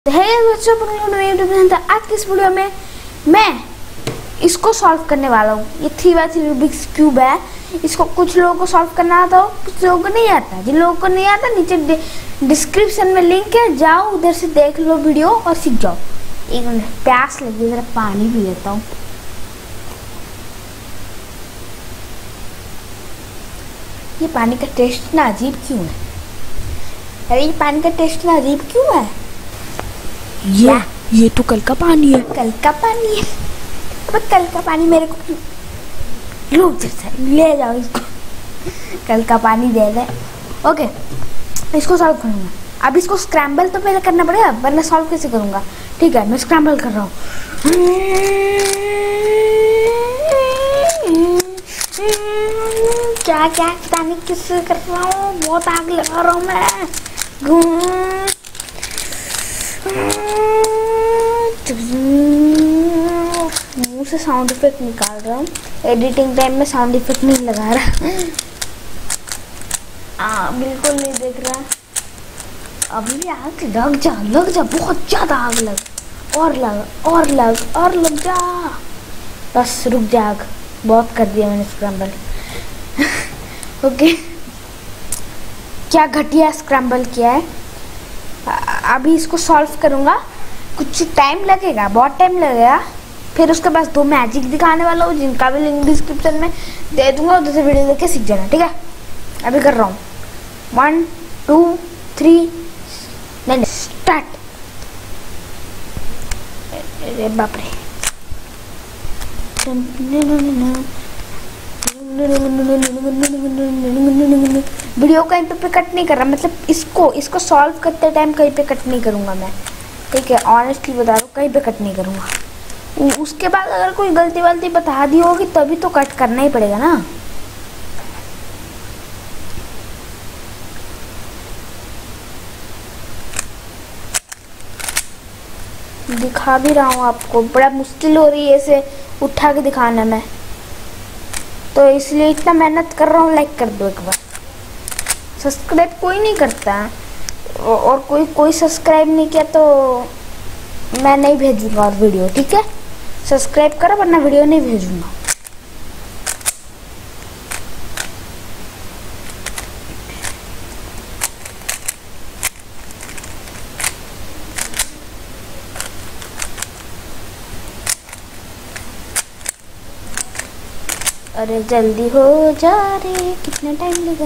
आज की इस वीडियो में मैं इसको सॉल्व करने वाला हूँ। ये 3x3 रूबिक्स क्यूब है। इसको कुछ लोगों को सॉल्व करना आता हो, कुछ लोगों को नहीं आता। जिन लोगों को नहीं आता नीचे डिस्क्रिप्शन में लिंक है, जाओ उधर से देख लो वीडियो और सीख जाओ। एक मिनट, प्यास लगी, जरा पानी पी लेता हूँ। ये पानी का टेस्ट ना अजीब क्यों है? अरे ये पानी का टेस्ट ना अजीब क्यों है? ये तो कल का पानी है। कल का पानी है? अब कल का पानी मेरे को रुक जैसा ले जाओ इसको। कल का पानी दे दे। ओके, इसको सॉल्व करूंगा। अब इसको स्क्रैम्बल तो पहले करना पड़ेगा, वरना सॉल्व कैसे करूंगा। ठीक है, मैं स्क्रैम्बल कर रहा हूँ। क्या क्या पता नहीं किससे कर रहा हूँ, बहुत आग लगा रहा हूँ मैं। मुंह से साउंड इफेक्ट निकाल रहा हूँ। एडिटिंग टाइम में साउंड इफेक्ट नहीं लगा रहा। बिल्कुल नहीं देख रहा। अभी आग लग जा, बहुत ज्यादा आग लग, और लग जा। बस रुक जा, आग बहुत कर दिया मैंने स्क्रैम्बल। ओके, क्या घटिया स्क्रैम्बल किया है। अभी इसको सॉल्व करूंगा, कुछ टाइम लगेगा, बहुत टाइम लगेगा। फिर उसके बाद 2 मैजिक दिखाने वाला हूँ, जिनका भी लिंक डिस्क्रिप्शन में दे दूंगा, उधर से वीडियो देख के सीख जाना। ठीक है, अभी कर रहा हूँ। 1 2 3 नहीं, स्टार्ट। अरे बाप रे, वीडियो कहीं पे कट नहीं कर रहा, मतलब इसको सॉल्व करते टाइम कहीं पे कट नहीं करूंगा मैं। ठीक है, ऑनेस्टली बता रहा हूँ, कहीं पे कट नहीं करूंगा। उसके बाद अगर कोई गलती बता दी होगी तभी तो कट करना ही पड़ेगा ना। दिखा भी रहा हूँ आपको, बड़ा मुश्किल हो रही है इसे उठा के दिखाना में, तो इसलिए इतना मेहनत कर रहा हूँ। लाइक कर दो एक बार। सब्सक्राइब कोई नहीं करता, और कोई सब्सक्राइब नहीं किया तो मैं नहीं भेजूंगा और वीडियो। ठीक है, सब्सक्राइब करो वरना वीडियो नहीं भेजूंगा। अरे जल्दी हो जा रे, कितना टाइम लगा।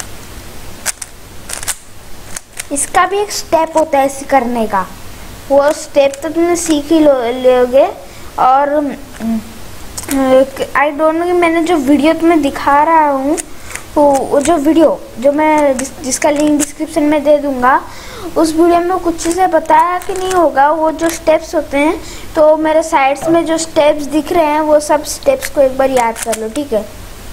इसका भी एक स्टेप होता है इसे करने का, वो स्टेप तो तुमने सीख ही लोगे। और आई डोंट नो कि मैंने जो वीडियो तुम्हें दिखा रहा हूँ, वो जो वीडियो जो मैं जिसका लिंक डिस्क्रिप्शन में दे दूंगा, उस वीडियो में कुछ चीज़ें बताया कि नहीं होगा। वो जो स्टेप्स होते हैं, तो मेरे साइड्स में जो स्टेप्स दिख रहे हैं, वो सब स्टेप्स को एक बार याद कर लो। ठीक है,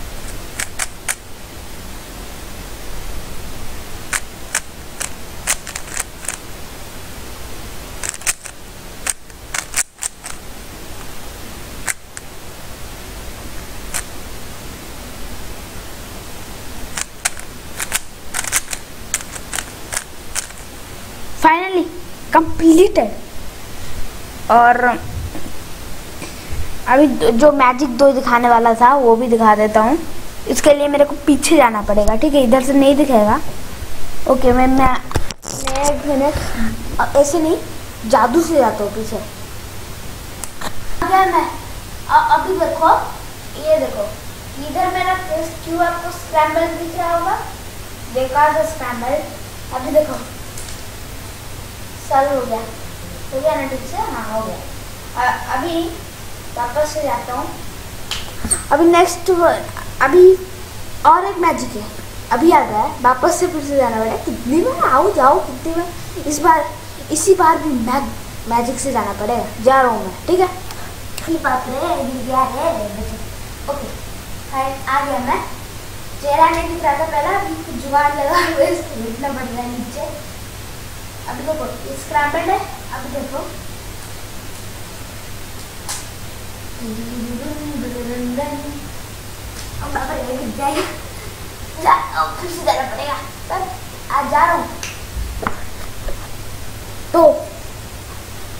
फाइनली कंप्लीटेड। और अभी जो मैजिक 2 दिखाने वाला था वो भी दिखा देता हूँ। इसके लिए मेरे को पीछे जाना पड़ेगा। ठीक है, इधर से नहीं दिखेगा। ओके, मैं 1 मिनट ऐसे नहीं, जादू से जाता हूँ पीछे। मैं अभी देखो, ये देखो, इधर मेरा क्यों आपको स्क्रैम्बल दिख रहा होगा, बेकार सा स्क्रैम्बल। अभी देखो सॉल्व हो गया ना ठीक से? हाँ, हो गया। अभी वापस से जाता हूँ। अभी नेक्स्ट, अभी और एक मैजिक है, अभी आ गया है। वापस से फिर से जाना पड़ेगा। कितनी बार आओ जाओ, कितनी बार, इसी बार भी मैजिक से जाना पड़ेगा। जा रहा हूँ मैं। ठीक है, ओके, आ गया मैं। चेहरा नहीं दिख रहा था पहला, अभी जुगाड़ लगा हुआ, इतना बढ़ रहा है नीचे। अभी देखो स्क्रैम्बल्ड है। अभी देखो फिर से जाना पड़ेगा। तब आज जा रहा हूँ। तो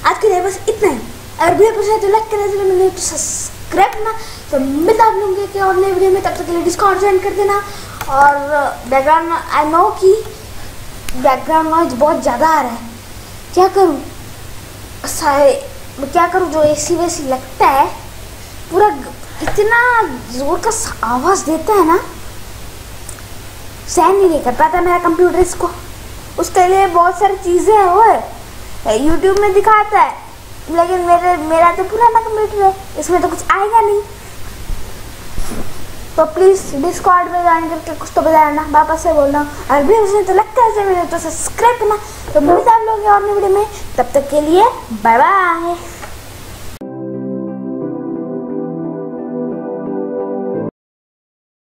आज के लिए बस इतना ही। अगर वीडियो पसंद है तो लाइक करना, चैनल में तो सब्सक्राइब करना। तो मिलता आप लोगों के और नए वीडियो में, तब तक के लिए डिस्कॉर्ड ज्वाइन कर देना। और बैकग्राउंड, आई नो कि बैकग्राउंड नॉइज बहुत ज़्यादा आ रहा है, क्या करूँ क्या करूँ, जो एसी वेसी लगता है पूरा इतना जोर का आवाज़ देता है ना, सहन नहीं कर पाता मेरा कंप्यूटर इसको। उसके लिए बहुत सारी चीज़ें हैं वो यूट्यूब में दिखाता है, लेकिन मेरा तो पुराना कंप्यूटर है, इसमें तो कुछ आएगा नहीं। तो प्लीज़ डिस्कॉर्ड में ज्वाइन करके कुछ तो बताना, वापस से बोल रहा हूँ। अगर भी उसने तो लगता है तो सब्सक्राइब करना। तो मिलते हैं आप लोग और नई वीडियो में, तब तक के लिए बाय बाय।